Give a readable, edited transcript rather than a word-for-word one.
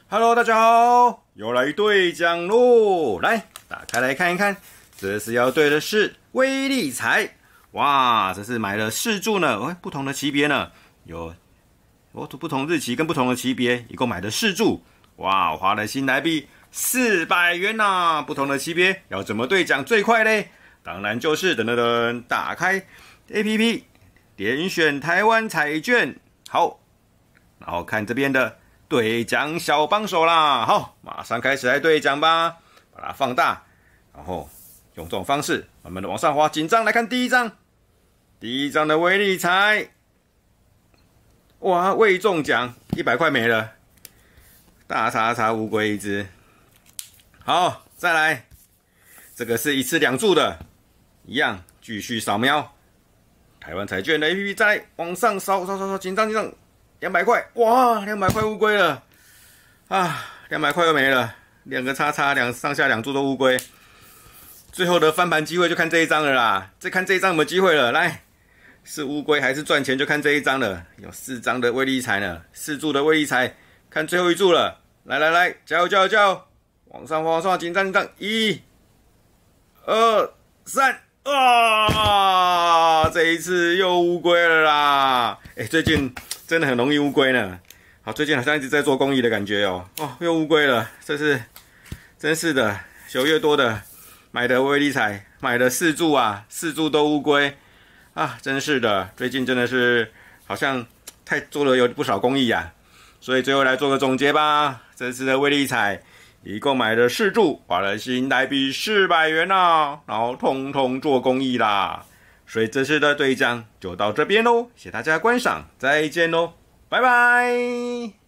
Hello， 大家好，又来兑奖喽！来，打开来看一看，这次要兑的是威力彩。哇，这是买了4注呢，不同的级别呢，有不同日期跟不同的级别，一共买了4注。哇，花了新台币400元呐！不同的级别要怎么兑奖最快嘞？当然就是打开 APP， 点选台湾彩券，好，然后看这边的兑奖小帮手啦。好，马上开始来兑奖吧，把它放大，然后用这种方式慢慢的往上滑。紧张来看第一张的威力彩，哇，未中奖100块没了，大叉叉乌龟一只。好，再来，这个是一次2注的，一样继续扫描台湾彩券的 APP， 再来往上扫，紧张，200块，哇，200块乌龟了啊，200块又没了，2个叉叉，上下2注都乌龟。最后的翻盘机会就看这一张了啦，再看这一张有没有机会了。来，是乌龟还是赚钱就看这一张了。有4张的威力彩呢，4注的威力彩，看最后1注了。来，加油！往上，紧张，1、2、3，啊！这一次又乌龟了啦！最近真的很容易乌龟呢。好，最近好像一直在做公益的感觉哦。又乌龟了，真是的，9月多的买的威力彩，买了4注啊，4注都乌龟啊，真是的，最近真的是好像做了有不少公益啊。所以最后来做个总结吧，这次的威力彩一共买了4注，花了新台币400元啊，然后通通做公益啦。所以这次的兑奖就到这边喽，谢谢大家观赏，再见喽，拜拜。